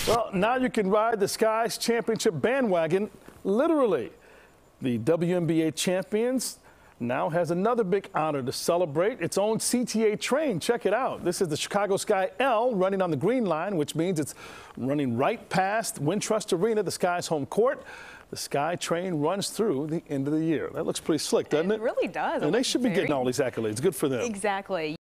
Well, now you can ride the Sky's championship bandwagon, literally. The WNBA champions now has another big honor to celebrate, its own CTA train. Check it out. This is the Chicago Sky L running on the green line, which means it's running right past Wintrust Arena, the Sky's home court. The Sky train runs through the end of the year. That looks pretty slick, doesn't it? It really does. And they should be getting all these accolades. Good for them. Exactly.